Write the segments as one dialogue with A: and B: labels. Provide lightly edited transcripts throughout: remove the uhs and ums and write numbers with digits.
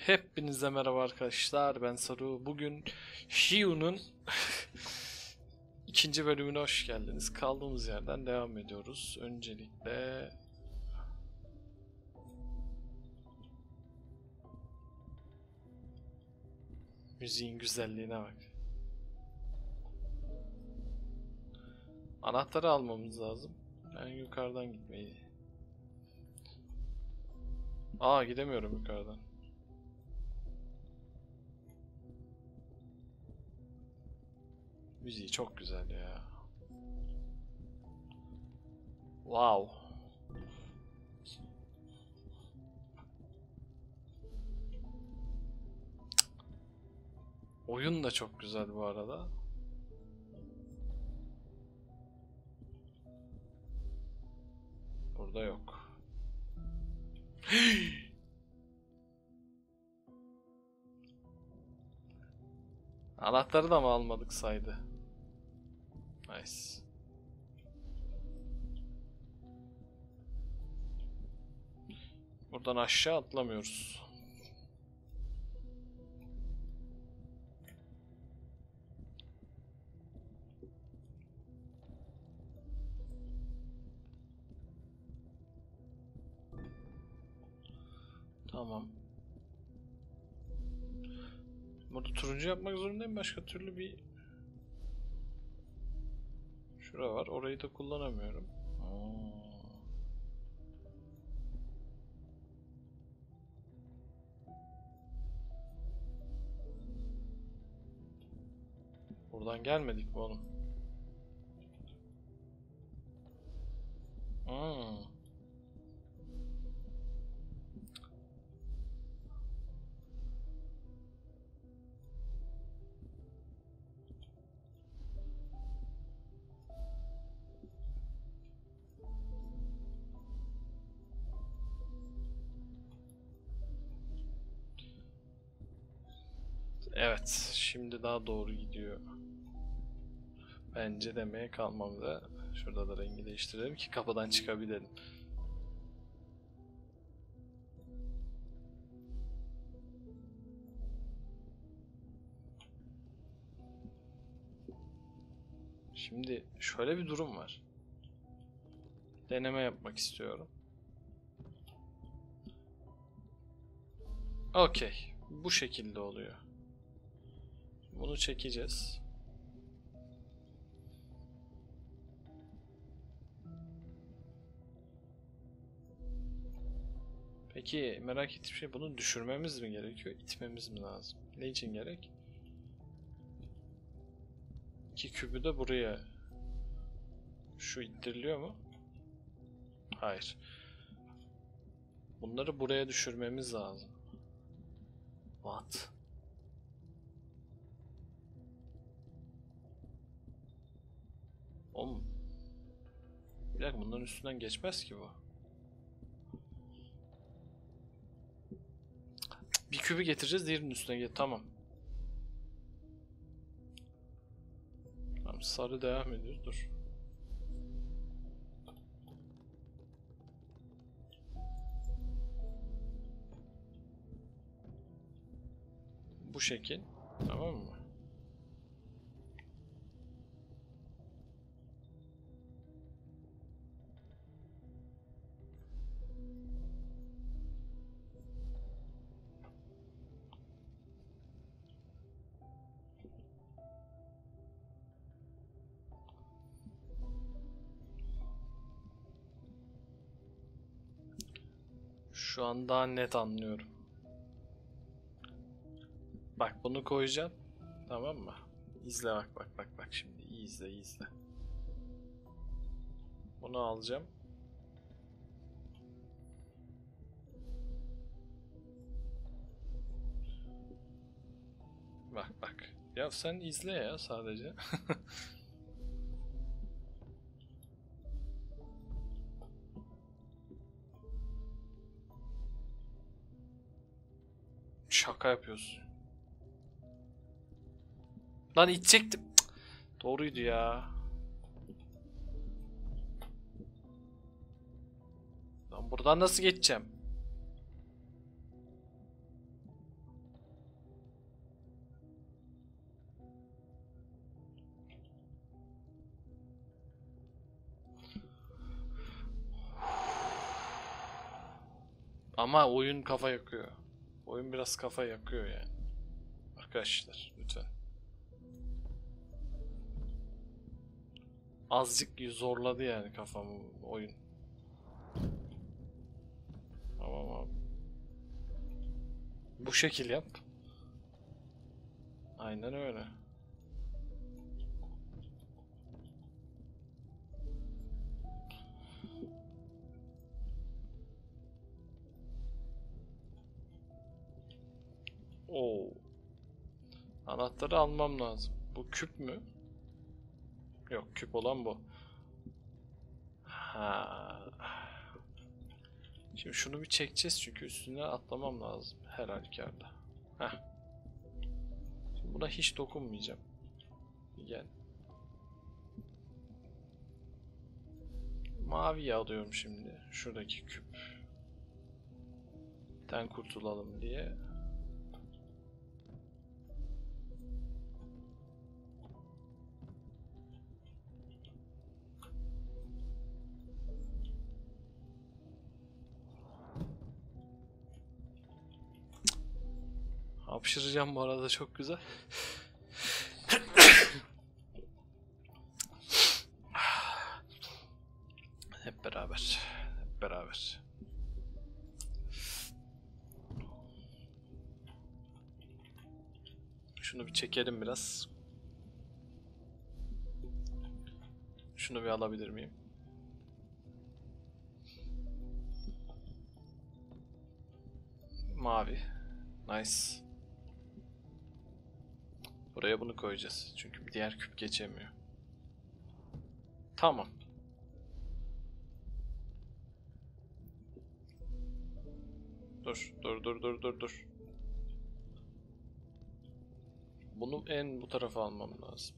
A: Hepinize merhaba arkadaşlar, ben Saru. Bugün Shiyu'nun ikinci bölümüne hoş geldiniz. Kaldığımız yerden devam ediyoruz. Öncelikle müziğin güzelliğine bak. Anahtarı almamız lazım. Ben yukarıdan gitmeyi. Gidemiyorum yukarıdan. Müziği çok güzel ya. Wow. Oyun da çok güzel bu arada. Burada yok. Anahtarı da mı almadık saydı? Nice. Buradan aşağı atlamıyoruz. Tamam. Burada turuncu yapmak zorundayım. Başka türlü bir... Şura var. Orayı da kullanamıyorum. Buradan gelmedik mi oğlum? Evet. Şimdi daha doğru gidiyor. Bence demeye kalmam da. Şurada da rengi değiştirelim ki kapıdan çıkabilelim. Şimdi şöyle bir durum var. Deneme yapmak istiyorum. Okey. Bu şekilde oluyor. Bunu çekeceğiz. Peki merak ettiğim şey, bunu düşürmemiz mi gerekiyor, itmemiz mi lazım? Ne için gerek? İki kübü de buraya. Şu ittiriliyor mu? Hayır. Bunları buraya düşürmemiz lazım. What? Oğlum. Bir dakika, bunların üstünden geçmez ki bu. Bir kübü getireceğiz, diğerinin üstüne tamam. Tamam, sarı devam ediyor. Dur. Bu şekil. Tamam mı? Şu an daha net anlıyorum. Bak, bunu koyacağım. Tamam mı? İzle, bak şimdi. İyi izle, iyi izle. Bunu alacağım. Bak. Ya sen izle ya sadece. Şaka yapıyorsun. Lan itecektim. Cık. Doğruydu ya. Lan buradan nasıl geçeceğim? Ama oyun kafa yakıyor. Oyun biraz kafa yakıyor yani. Arkadaşlar lütfen. Azıcık zorladı yani kafamı oyun. Tamam abi. Bu şekil yap. Aynen öyle. Oo. Anahtarı almam lazım. Bu küp mü? Yok, küp olan bu. Ha. Şimdi şunu bir çekeceğiz çünkü üstüne atlamam lazım her halükarda. Heh. Şimdi buna hiç dokunmayacağım. Gel. Maviyi alıyorum şimdi. Şuradaki küpten kurtulalım diye. Hapşıracağım bu arada, çok güzel. Hep beraber. Hep beraber. Şunu bir çekelim biraz. Şunu bir alabilir miyim? Mavi. Nice. Buraya bunu koyacağız. Çünkü bir diğer küp geçemiyor. Tamam. Dur. Bunu en bu tarafa almam lazım.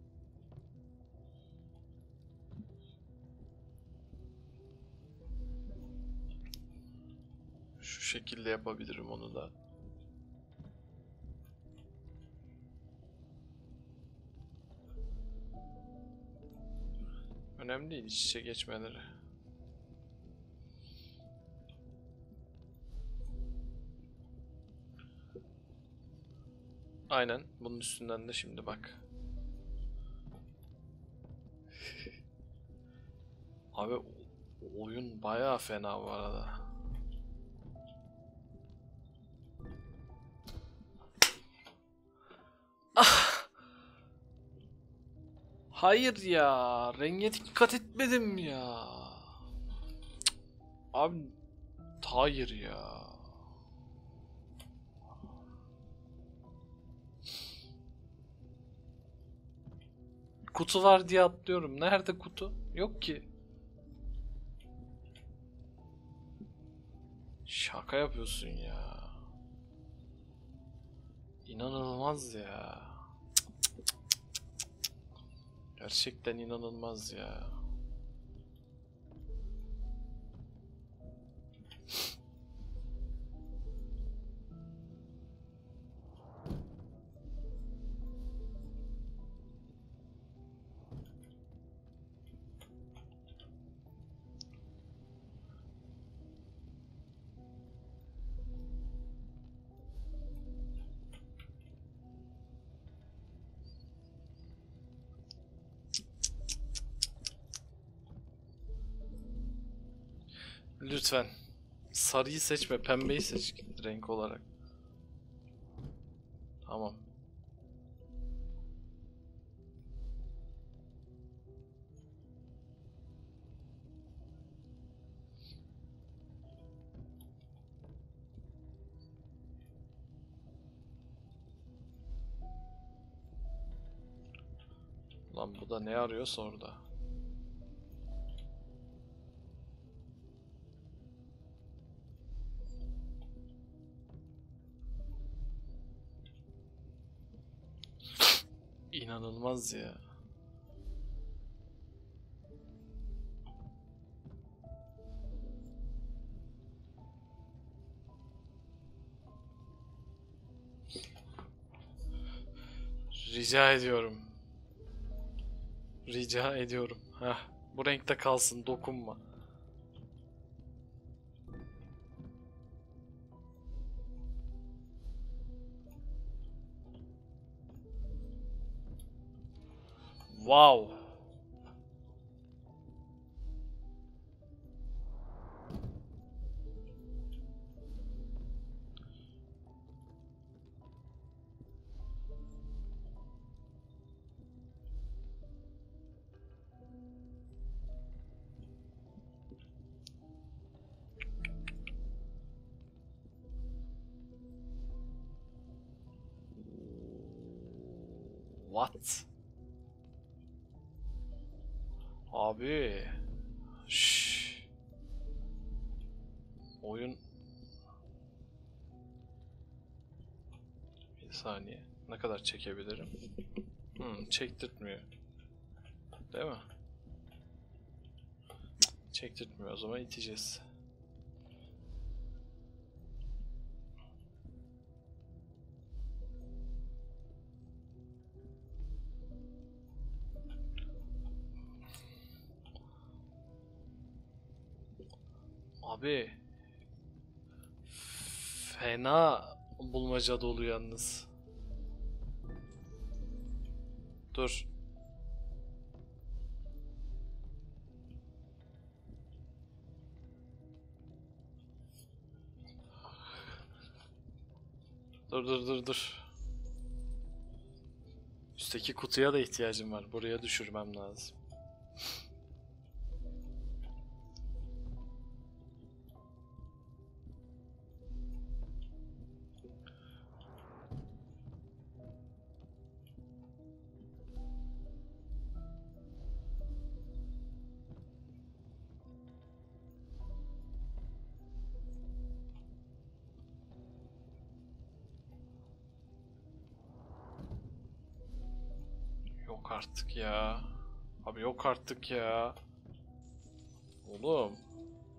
A: Şu şekilde yapabilirim onu da. Önemli değil iç içe geçmeleri. Aynen. Bunun üstünden de şimdi bak. Abi oyun bayağı fena bu arada. Ah! Hayır ya. Renge dikkat etmedim ya. Abi hayır ya. Kutu var diye atlıyorum. Nerede kutu? Yok ki. Şaka yapıyorsun ya. İnanılmaz ya. Gerçekten inanılmaz ya. Lütfen. Sarıyı seçme, pembeyi seç renk olarak. Tamam. Lan bu da ne arıyorsa orada. İnanılmaz ya. Rica ediyorum. Rica ediyorum. Heh, bu renkte kalsın, dokunma. Wow. What? Abi. Şşş. Oyun. Bir saniye. Ne kadar çekebilirim? Çektirtmiyor. Değil mi? Çektirtmiyor. O zaman iteceğiz. Abi. Fena bulmaca dolu yalnız. Dur. Dur. Üstteki kutuya da ihtiyacım var. Buraya düşürmem lazım. Yok artık ya. Abi yok artık ya. Oğlum.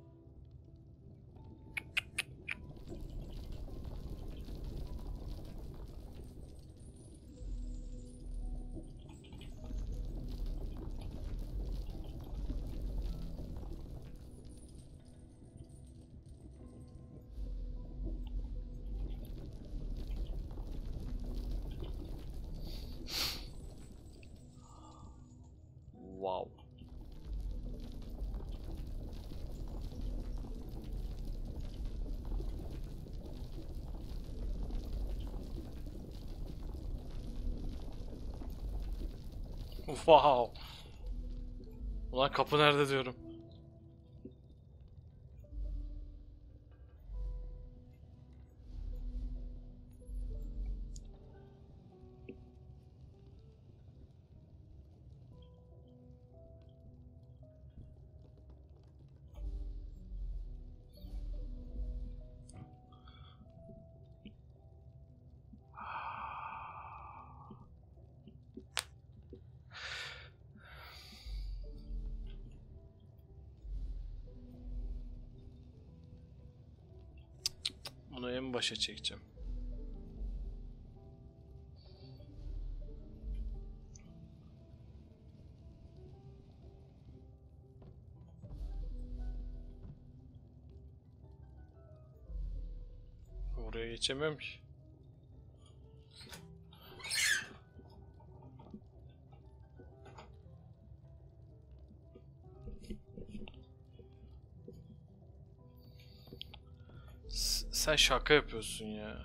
A: Wow. Wow. Ulan kapı nerede diyorum. Bunu en başa çekeceğim. Oraya geçemiyorum ki. Sen şaka yapıyorsun ya.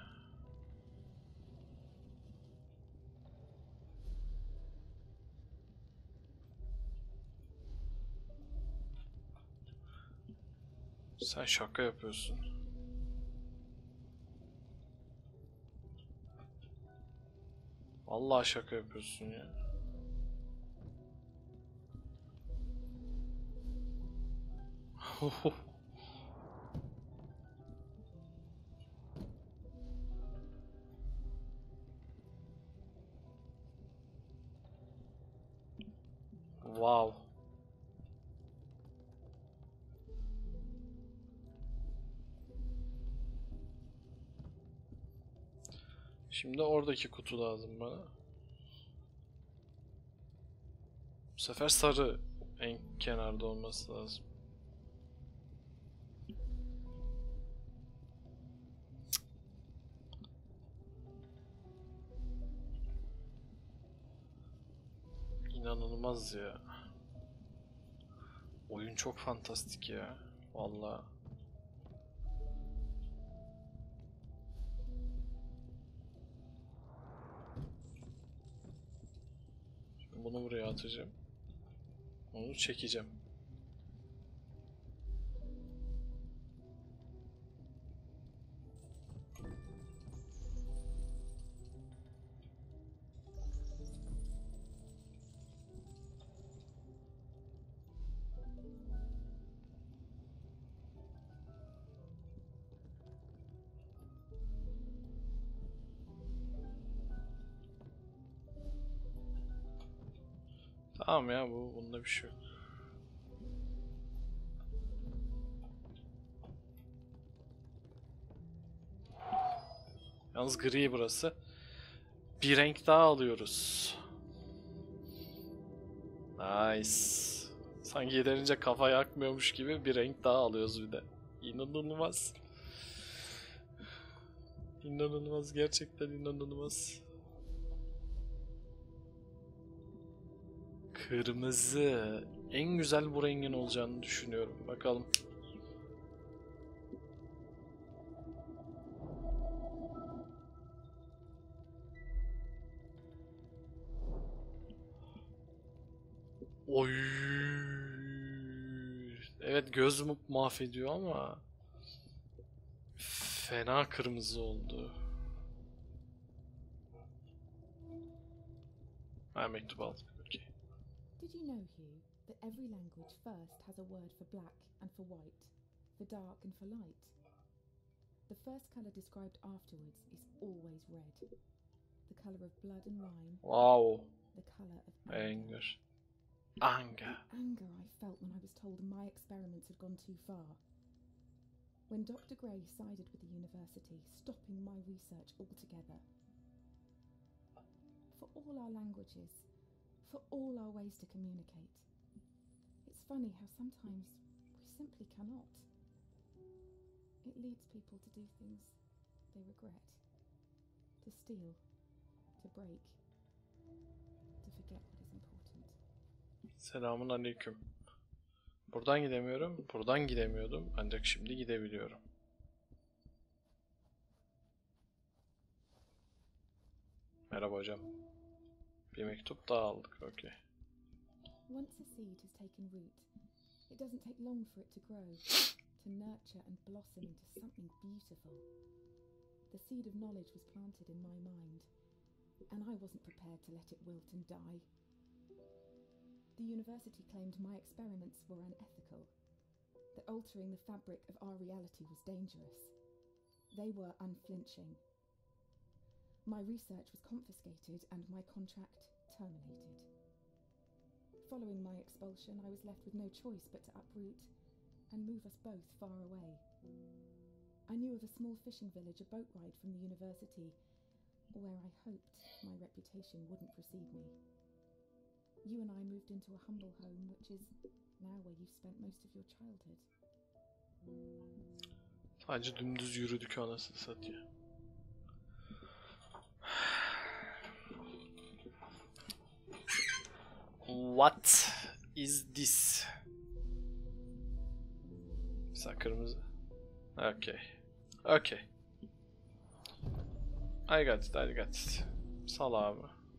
A: Sen şaka yapıyorsun. Vallahi şaka yapıyorsun ya. Wow. Şimdi oradaki kutu lazım bana. Bu sefer sarı en kenarda olması lazım. İnanılmaz ya. Oyun çok fantastik ya. Vallahi. Şimdi bunu buraya atacağım. Onu çekeceğim. Tamam ya, bunda bir şey yok. Yalnız gri burası. Bir renk daha alıyoruz. Nice. Sanki yeterince kafa yakmıyormuş gibi bir renk daha alıyoruz bir de. İnanılmaz. İnanılmaz, gerçekten inanılmaz. Kırmızı. En güzel bu rengin olacağını düşünüyorum. Bakalım. Oy. Evet, göz mahvediyor ama fena kırmızı oldu. Ha, mektup aldım. Okay.
B: Did you know, Hugh, that every language first has a word for black and for white, for dark and for light? The first colour described afterwards is always red. The colour of blood and wine.
A: Wow.
B: The colour of anger.
A: Anger. Anger.
B: The anger I felt when I was told my experiments had gone too far. When Dr. Gray sided with the university, stopping my research altogether. For all our languages, for all our ways to communicate, it's funny how sometimes we simply cannot. It leads people to do things they regret, to steal, to break, to forget what is important.
A: Selamun aleyküm. Buradan gidemiyorum. Buradan gidemiyordum. Ancak şimdi gidebiliyorum. Merhaba hocam. Bir mektup daha aldık. Okay.
B: Once a seed has taken root, it doesn't take long for it to grow, to nurture and blossom into something beautiful. The seed of knowledge was planted in my mind, and I wasn't prepared to let it wilt and die. The university claimed my experiments were unethical, that altering the fabric of our reality was dangerous. They were unflinching. My research was confiscated and my contract terminated. Following my expulsion, I was left with no choice but to uproot and move us both far away. I knew of a small fishing village a boat ride from the university, where I hoped my reputation wouldn't precede me. You and I moved into a humble home, which is now where you've spent most of your childhood.
A: Sadece dümdüz yürüdük anasını satayım. What is this? Mesela kırmızı. Okay. Okay. I got it, I got it. Sal abi.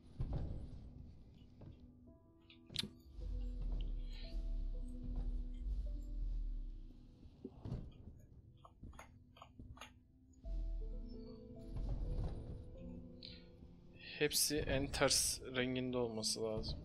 A: Hepsi en ters renginde olması lazım.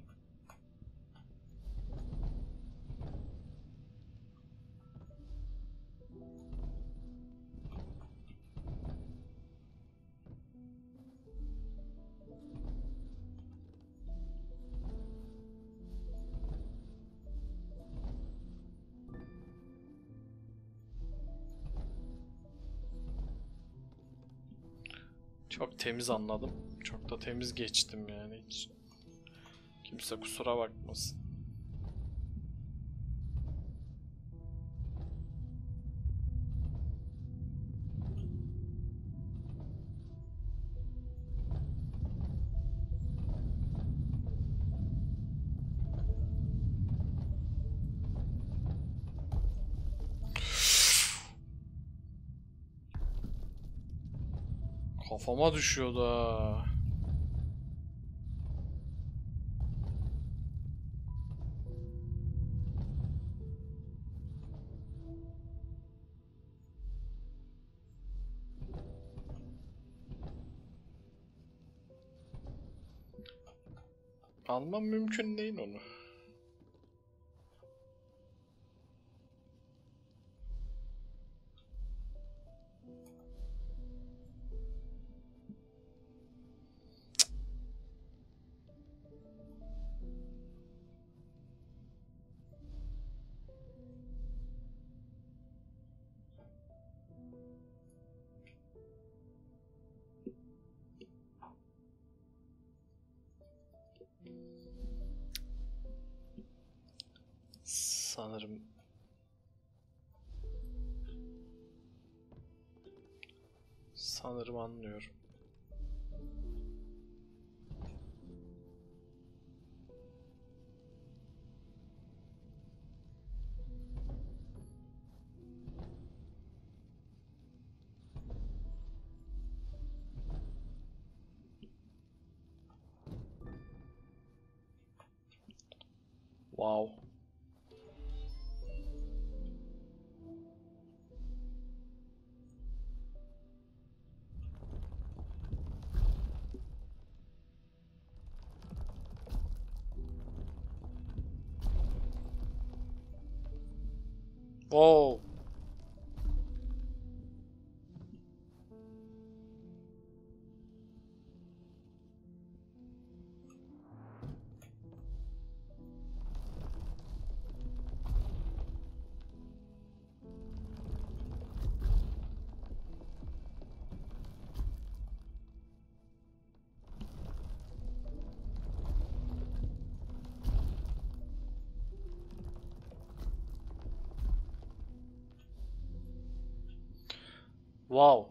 A: Çok temiz anladım. Çok da temiz geçtim yani hiç. Kimse kusura bakmasın. Kafama düşüyor da. Almam mümkün değil onu. Sanırım anlıyorum. Wow. Wow. Wow.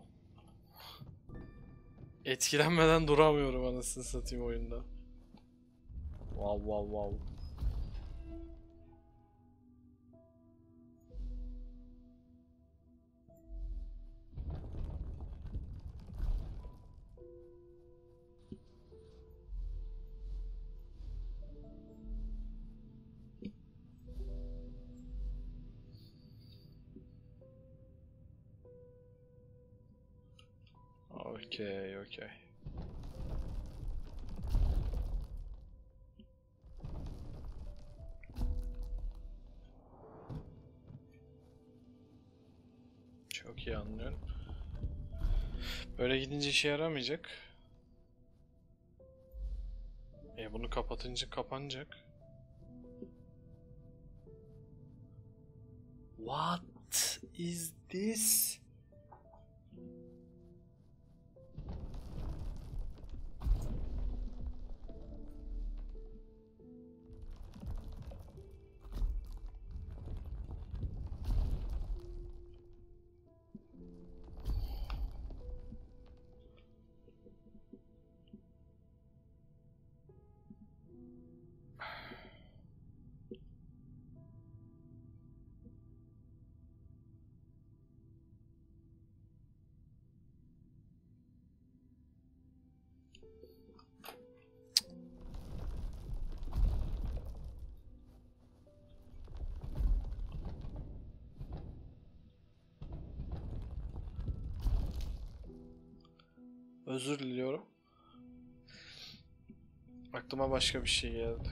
A: Etkilenmeden duramıyorum anasını satayım oyunda. Wow wow wow. Okay, okay. Çok iyi anlıyorum. Böyle gidince işe yaramayacak. Bunu kapatınca kapanacak. What is this? Özür diliyorum. Aklıma başka bir şey geldi.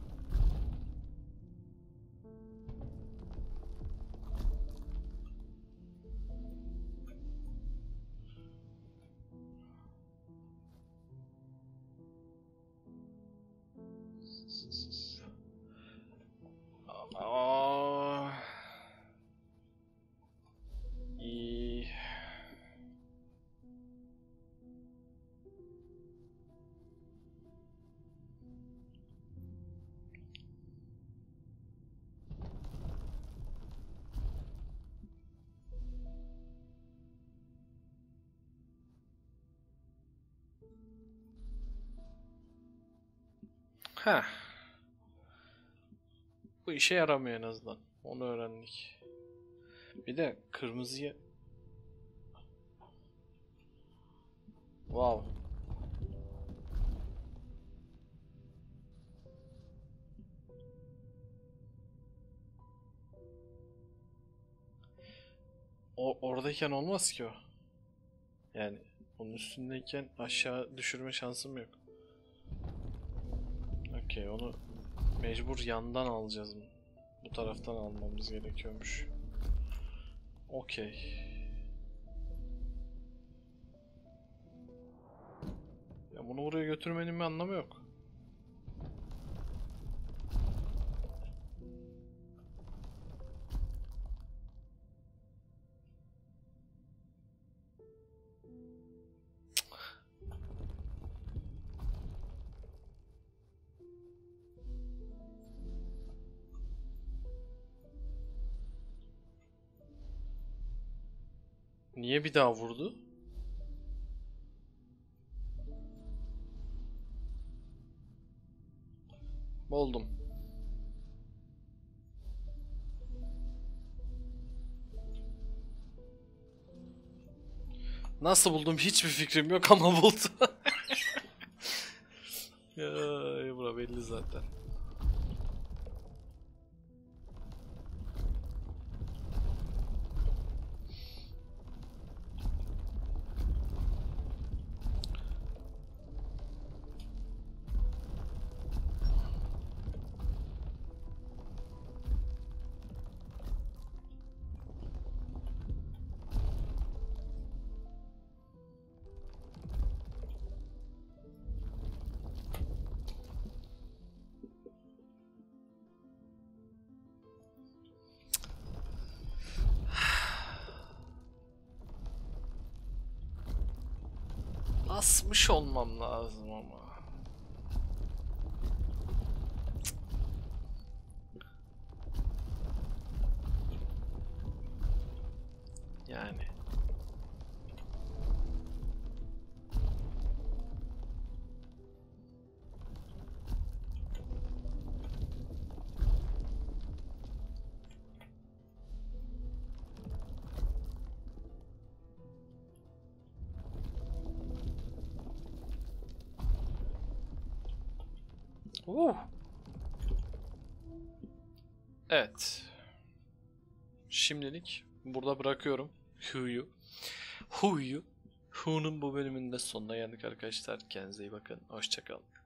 A: Aa, iyi. Ha. Bu işe yaramıyor en azından. Onu öğrendik. Bir de kırmızıya Wow. Oradayken olmaz ki o. Yani onun üstündeyken aşağı düşürme şansım yok. Okey, onu mecbur yandan alacağız mı? Bu taraftan almamız gerekiyormuş. Okey. Ya bunu buraya götürmenin bir anlamı yok. Niye bir daha vurdu? Buldum. Nasıl buldum hiçbir fikrim yok ama buldum. Ya bura belli zaten. Basmış olmam lazım ama. Yani. Evet. Şimdilik burada bırakıyorum. Hu'yu. Hu'nun bu bölümünde sonuna geldik arkadaşlar. Kendinize iyi bakın. Hoşça kalın.